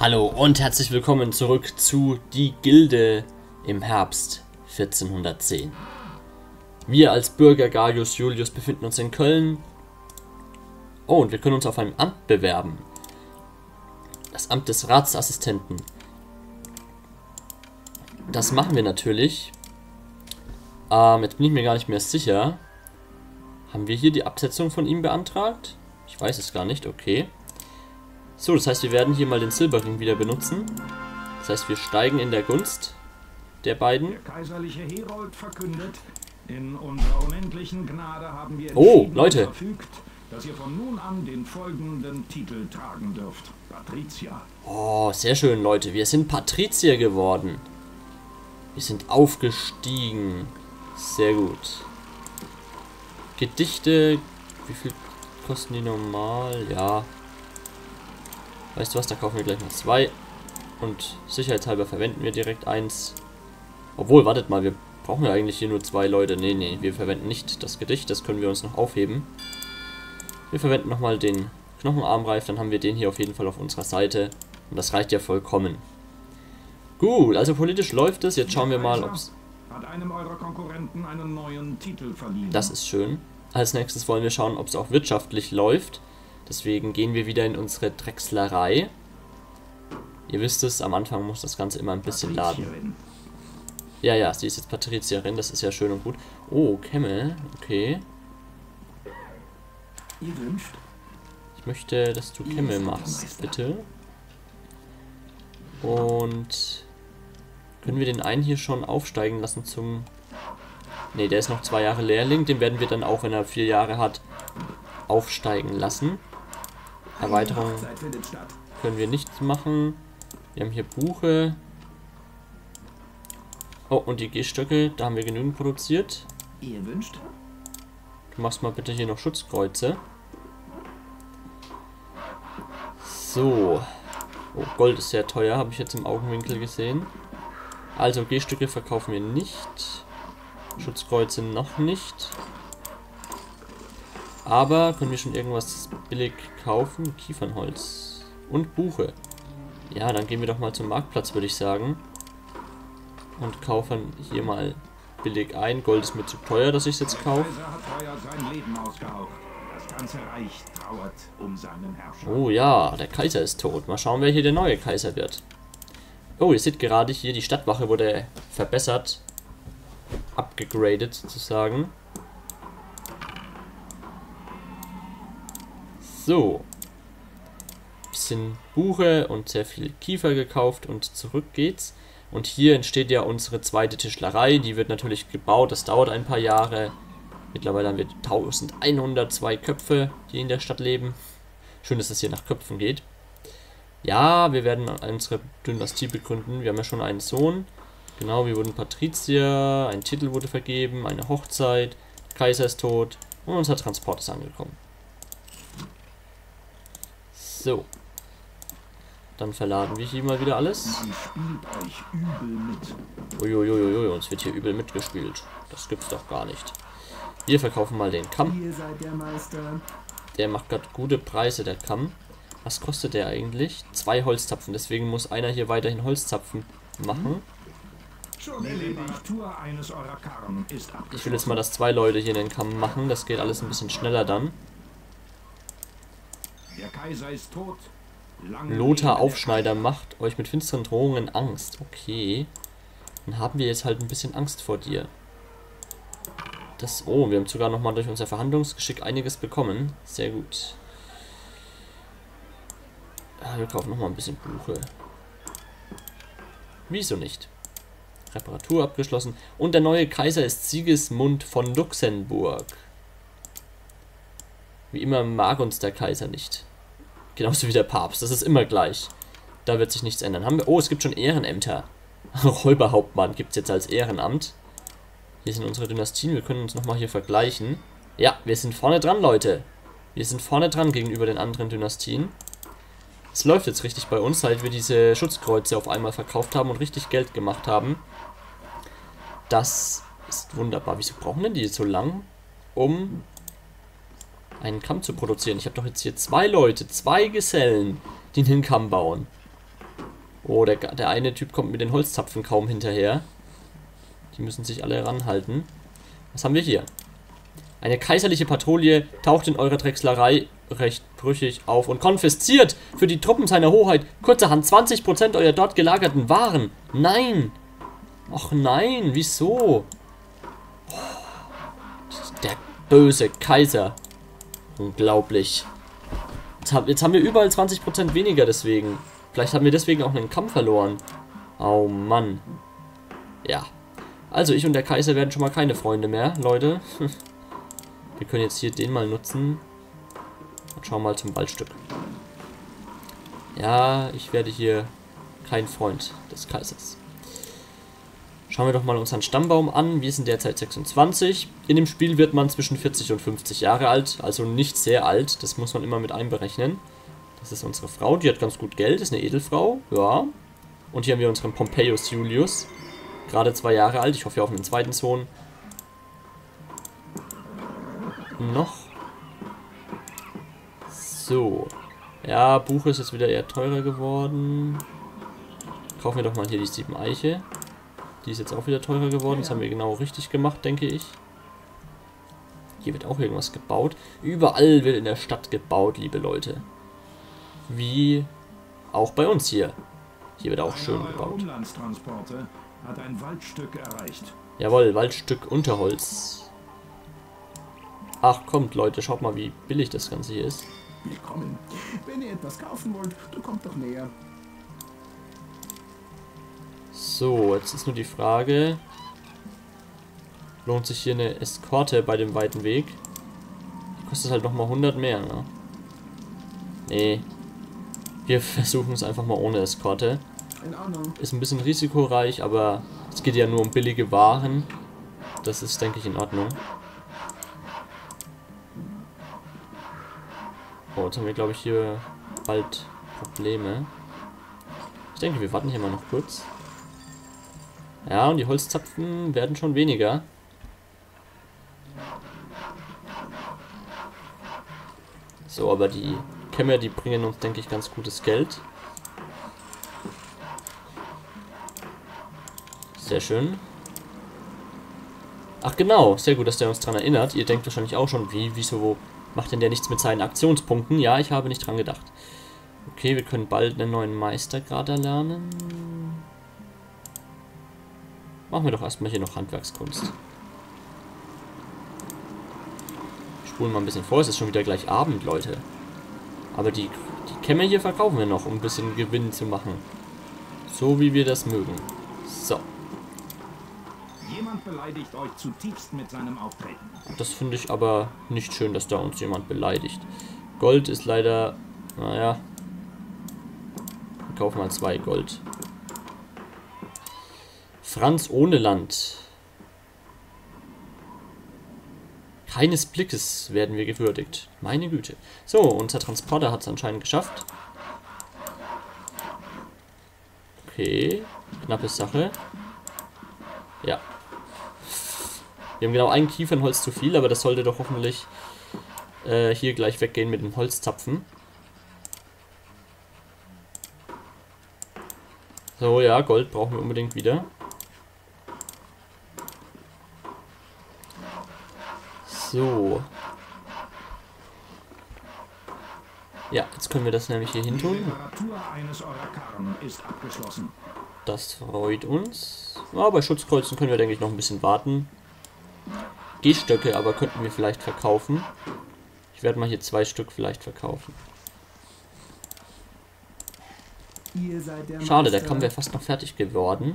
Hallo und herzlich willkommen zurück zu Die Gilde im Herbst 1410. Wir als Bürger Gaius Julius befinden uns in Köln. Oh, und wir können uns auf ein Amt bewerben. Das Amt des Ratsassistenten. Das machen wir natürlich. Jetzt bin ich mir gar nicht mehr sicher. Haben wir hier die Absetzung von ihm beantragt? Ich weiß es gar nicht, okay. So, das heißt, wir werden hier mal den Silberring wieder benutzen. Das heißt, wir steigen in der Gunst der beiden. Der kaiserliche Herold verkündet, in unserer unendlichen Gnade haben wir Leute, verfügt, dass ihr von nun an den folgenden Titel tragen dürft. Patrizier. Oh, sehr schön, Leute. Wir sind Patrizier geworden. Wir sind aufgestiegen. Sehr gut. Gedichte. Wie viel kosten die normal? Ja. Weißt du was, da kaufen wir gleich noch 2. Und sicherheitshalber verwenden wir direkt 1. Obwohl, wartet mal, wir brauchen ja eigentlich hier nur 2 Leute. Nee, wir verwenden nicht das Gedicht, das können wir uns noch aufheben. Wir verwenden nochmal den Knochenarmreif, dann haben wir den hier auf jeden Fall auf unserer Seite. Und das reicht ja vollkommen. Gut, also politisch läuft es. Jetzt schauen wir mal, ob es... Hat einem eurer Konkurrenten einen neuen Titel verliehen. Das ist schön. Als nächstes wollen wir schauen, ob es auch wirtschaftlich läuft. Deswegen gehen wir wieder in unsere Drechslerei. Ihr wisst es, am Anfang muss das Ganze immer ein bisschen laden. Ja, sie ist jetzt Patrizierin, das ist ja schön und gut. Oh, Kämme, okay. Ihr wünscht? Ich möchte, dass du Kämme machst, bitte. Und können wir den einen hier schon aufsteigen lassen zum... Ne, der ist noch 2 Jahre Lehrling, den werden wir dann auch, wenn er 4 Jahre hat, aufsteigen lassen. Erweiterung können wir nicht machen. Wir haben hier Buche. Oh, und die Gehstöcke, da haben wir genügend produziert. Ihr wünscht? Du machst mal bitte hier noch Schutzkreuze. So. Oh, Gold ist sehr teuer, habe ich jetzt im Augenwinkel gesehen. Also Gehstücke verkaufen wir nicht. Schutzkreuze noch nicht. Aber können wir schon irgendwas billig kaufen? Kiefernholz und Buche. Ja, dann gehen wir doch mal zum Marktplatz, würde ich sagen. Und kaufen hier mal billig ein. Gold ist mir zu teuer, dass ich es jetzt kaufe. Oh ja, der Kaiser ist tot. Mal schauen, wer hier der neue Kaiser wird. Oh, ihr seht gerade hier, die Stadtwache wurde verbessert. Abgegradet sozusagen. So. Bisschen Buche und sehr viel Kiefer gekauft und zurück geht's. Und hier entsteht ja unsere zweite Tischlerei. Die wird natürlich gebaut, das dauert ein paar Jahre. Mittlerweile haben wir 1102 Köpfe, die in der Stadt leben. Schön, dass es hier nach Köpfen geht. Ja, wir werden unsere Dynastie begründen. Wir haben ja schon einen Sohn. Genau, wir wurden Patrizier, ein Titel wurde vergeben, eine Hochzeit, der Kaiser ist tot und unser Transport ist angekommen. So. Dann verladen wir hier mal wieder alles. Uiuiuiui, uns wird hier übel mitgespielt. Das gibt's doch gar nicht. Wir verkaufen mal den Kamm. Der macht gerade gute Preise, der Kamm. Was kostet der eigentlich? 2 Holzzapfen, deswegen muss einer hier weiterhin Holzzapfen machen. Ich will jetzt mal, dass 2 Leute hier den Kamm machen. Das geht alles ein bisschen schneller dann. Der Kaiser ist tot. Lothar Aufschneider macht euch mit finsteren Drohungen Angst. Okay. Dann haben wir jetzt halt ein bisschen Angst vor dir. Oh, wir haben sogar nochmal durch unser Verhandlungsgeschick einiges bekommen. Sehr gut. Ja, wir kaufen nochmal ein bisschen Buche. Wieso nicht? Reparatur abgeschlossen. Und der neue Kaiser ist Sigismund von Luxemburg. Wie immer mag uns der Kaiser nicht. Genauso wie der Papst. Das ist immer gleich. Da wird sich nichts ändern. Oh, es gibt schon Ehrenämter. Räuberhauptmann gibt es jetzt als Ehrenamt. Hier sind unsere Dynastien. Wir können uns nochmal hier vergleichen. Ja, wir sind vorne dran, Leute. Wir sind vorne dran gegenüber den anderen Dynastien. Es läuft jetzt richtig bei uns, seit wir diese Schutzkreuze auf einmal verkauft haben und richtig Geld gemacht haben. Das ist wunderbar. Wieso brauchen denn die so lang, um einen Kamm zu produzieren? Ich habe doch jetzt hier 2 Leute, 2 Gesellen, die einen Kamm bauen. Oh, der eine Typ kommt mit den Holzzapfen kaum hinterher. Die müssen sich alle ranhalten. Was haben wir hier? Eine kaiserliche Patrouille taucht in eurer Drechslerei recht brüchig auf und konfisziert für die Truppen seiner Hoheit kurzerhand 20% eurer dort gelagerten Waren. Nein! Och nein, wieso? Der böse Kaiser. Unglaublich. Jetzt haben wir überall 20% weniger deswegen. Vielleicht haben wir deswegen auch einen Kampf verloren. Oh Mann. Ja. Also ich und der Kaiser werden schon mal keine Freunde mehr, Leute. Wir können jetzt hier den mal nutzen. Und schauen mal zum Waldstück. Ja, ich werde hier kein Freund des Kaisers. Schauen wir doch mal unseren Stammbaum an. Wir sind derzeit 26. In dem Spiel wird man zwischen 40 und 50 Jahre alt. Also nicht sehr alt. Das muss man immer mit einberechnen. Das ist unsere Frau. Die hat ganz gut Geld. Ist eine Edelfrau. Ja. Und hier haben wir unseren Pompeius Julius. Gerade 2 Jahre alt. Ich hoffe, wir auf einen zweiten Sohn. Noch. So. Ja, Buche ist jetzt wieder eher teurer geworden. Kaufen wir doch mal hier die 7 Eiche. Die ist jetzt auch wieder teurer geworden. Das haben wir genau richtig gemacht, denke ich. Hier wird auch irgendwas gebaut. Überall wird in der Stadt gebaut, liebe Leute. Wie auch bei uns hier. Hier wird auch schön gebaut. Umlandstransporte hat ein Waldstück erreicht. Jawohl, Waldstück Unterholz. Ach, kommt Leute, schaut mal, wie billig das Ganze hier ist. Willkommen. Wenn ihr etwas kaufen wollt, du kommt doch näher. So, jetzt ist nur die Frage, lohnt sich hier eine Eskorte bei dem weiten Weg? Die kostet halt nochmal 100 mehr, ne? Nee. Wir versuchen es einfach mal ohne Eskorte. In Ordnung. Ist ein bisschen risikoreich, aber es geht ja nur um billige Waren. Das ist, denke ich, in Ordnung. Oh, jetzt haben wir, glaube ich, hier bald Probleme. Ich denke, wir warten hier mal noch kurz. Ja, und die Holzzapfen werden schon weniger. So, aber die Kämmer, die bringen uns, denke ich, ganz gutes Geld. Sehr schön. Ach genau, sehr gut, dass der uns daran erinnert. Ihr denkt wahrscheinlich auch schon, wieso macht denn der nichts mit seinen Aktionspunkten? Ja, ich habe nicht dran gedacht. Okay, wir können bald einen neuen Meistergrad erlernen. Machen wir doch erstmal hier noch Handwerkskunst. Ich spule mal ein bisschen vor, es ist schon wieder gleich Abend, Leute. Aber die Kämme hier verkaufen wir noch, um ein bisschen Gewinn zu machen. So wie wir das mögen. So. Jemand beleidigt euch zutiefst mit seinem Auftreten. Das finde ich aber nicht schön, dass da uns jemand beleidigt. Gold ist leider... Naja. Wir kaufen mal 2 Gold. Franz ohne Land. Keines Blickes werden wir gewürdigt. Meine Güte. So, unser Transporter hat es anscheinend geschafft. Okay. Knappe Sache. Ja. Wir haben genau ein Kiefernholz zu viel, aber das sollte doch hoffentlich hier gleich weggehen mit dem Holzzapfen. So, ja, Gold brauchen wir unbedingt wieder. So. Ja, jetzt können wir das nämlich hier hin tun. Die Reparatur eines eurer Karren ist abgeschlossen. Das freut uns. Ja, bei Schutzkreuzen können wir, denke ich, noch ein bisschen warten. Gehstöcke aber könnten wir vielleicht verkaufen. Ich werde mal hier 2 Stück vielleicht verkaufen. Schade, der Kamm wäre fast noch fertig geworden.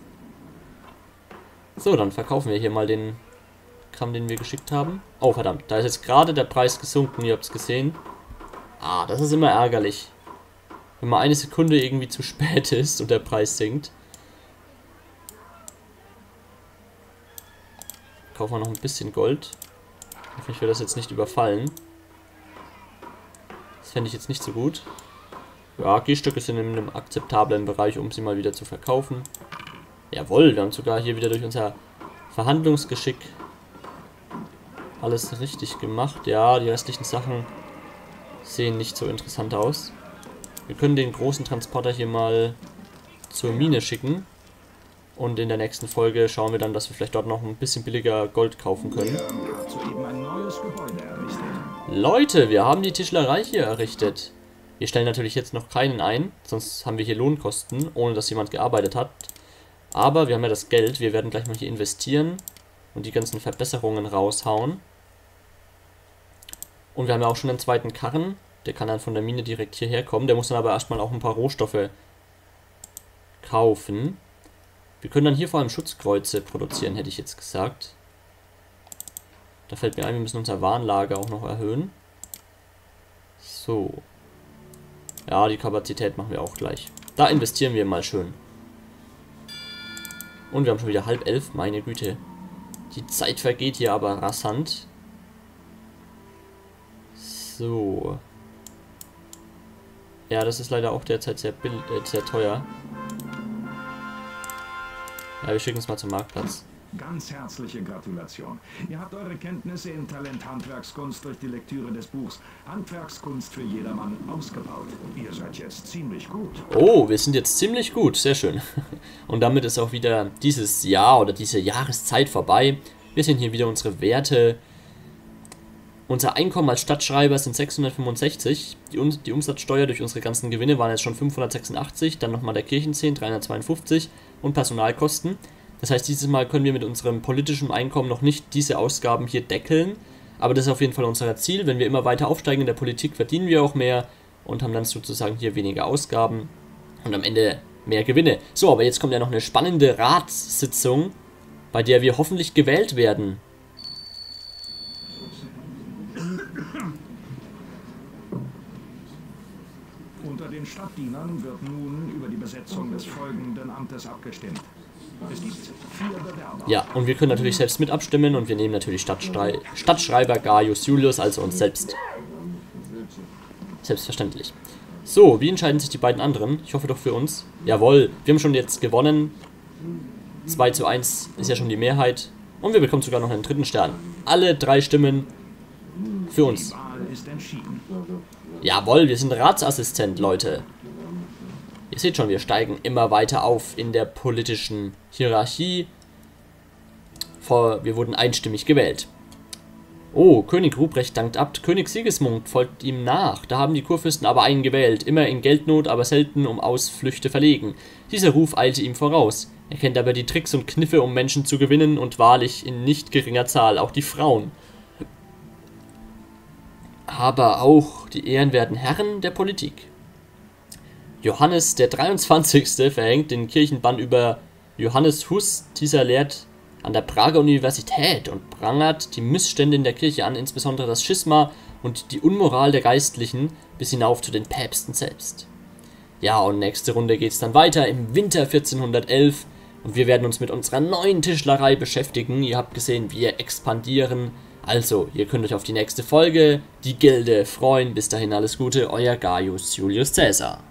So, dann verkaufen wir hier mal den Kamm, den wir geschickt haben. Oh, verdammt, da ist jetzt gerade der Preis gesunken, ihr habt es gesehen. Ah, das ist immer ärgerlich. Wenn mal eine Sekunde irgendwie zu spät ist und der Preis sinkt. Kaufen wir noch ein bisschen Gold. Hoffentlich wird das jetzt nicht überfallen. Das fände ich jetzt nicht so gut. Ja, Gehstöcke sind in einem akzeptablen Bereich, um sie mal wieder zu verkaufen. Jawohl, wir haben sogar hier wieder durch unser Verhandlungsgeschick alles richtig gemacht. Ja, die restlichen Sachen sehen nicht so interessant aus. Wir können den großen Transporter hier mal zur Mine schicken. Und in der nächsten Folge schauen wir dann, dass wir vielleicht dort noch ein bisschen billiger Gold kaufen können. Hat soeben ein neues Gebäude errichtet. Leute, wir haben die Tischlerei hier errichtet. Wir stellen natürlich jetzt noch keinen ein, sonst haben wir hier Lohnkosten, ohne dass jemand gearbeitet hat. Aber wir haben ja das Geld, wir werden gleich mal hier investieren und die ganzen Verbesserungen raushauen. Und wir haben ja auch schon einen zweiten Karren, der kann dann von der Mine direkt hierher kommen. Der muss dann aber erstmal auch ein paar Rohstoffe kaufen. Wir können dann hier vor allem Schutzkreuze produzieren, hätte ich jetzt gesagt. Da fällt mir ein, wir müssen unser Warenlager auch noch erhöhen. So. Ja, die Kapazität machen wir auch gleich. Da investieren wir mal schön. Und wir haben schon wieder 10:30, meine Güte. Die Zeit vergeht hier aber rasant. So. Ja, das ist leider auch derzeit sehr teuer. Ja, wir schicken es mal zum Marktplatz. Ganz herzliche Gratulation. Ihr habt eure Kenntnisse in Talent Handwerkskunst durch die Lektüre des Buchs Handwerkskunst für jedermann ausgebaut. Ihr seid jetzt ziemlich gut. Oh, wir sind jetzt ziemlich gut. Sehr schön. Und damit ist auch wieder dieses Jahr oder diese Jahreszeit vorbei. Wir sehen hier wieder unsere Werte. Unser Einkommen als Stadtschreiber sind 665. Die Umsatzsteuer durch unsere ganzen Gewinne waren jetzt schon 586. Dann nochmal der Kirchenzehn, 352. Und Personalkosten. Das heißt, dieses Mal können wir mit unserem politischen Einkommen noch nicht diese Ausgaben hier deckeln. Aber das ist auf jeden Fall unser Ziel. Wenn wir immer weiter aufsteigen in der Politik, verdienen wir auch mehr und haben dann sozusagen hier weniger Ausgaben und am Ende mehr Gewinne. So, aber jetzt kommt ja noch eine spannende Ratssitzung, bei der wir hoffentlich gewählt werden. Unter den Stadtdienern wird nun über die Besetzung des folgenden Amtes abgestimmt. Es gibt 4 Bewerber. Ja, und wir können natürlich selbst mit abstimmen und wir nehmen natürlich Stadtschreiber Gaius Julius, also uns selbst. Selbstverständlich. So, wie entscheiden sich die beiden anderen? Ich hoffe doch für uns. Jawohl, wir haben schon jetzt gewonnen. 2:1 ist ja schon die Mehrheit. Und wir bekommen sogar noch einen 3. Stern. Alle 3 Stimmen für uns. Die Wahl ist entschieden. Jawohl, wir sind Ratsassistent, Leute. Ihr seht schon, wir steigen immer weiter auf in der politischen Hierarchie. Wir wurden einstimmig gewählt. Oh, König Ruprecht dankt ab. König Sigismund folgt ihm nach. Da haben die Kurfürsten aber einen gewählt. Immer in Geldnot, aber selten um Ausflüchte verlegen. Dieser Ruf eilte ihm voraus. Er kennt aber die Tricks und Kniffe, um Menschen zu gewinnen und wahrlich in nicht geringer Zahl auch die Frauen. Aber auch die ehrenwerten Herren der Politik. Johannes der 23. verhängt den Kirchenbann über Johannes Hus. Dieser lehrt an der Prager Universität und prangert die Missstände in der Kirche an, insbesondere das Schisma und die Unmoral der Geistlichen, bis hinauf zu den Päpsten selbst. Ja, und nächste Runde geht's dann weiter im Winter 1411 und wir werden uns mit unserer neuen Tischlerei beschäftigen. Ihr habt gesehen, wir expandieren. Also, ihr könnt euch auf die nächste Folge, die Gilde, freuen. Bis dahin alles Gute, euer Gaius Julius Caesar.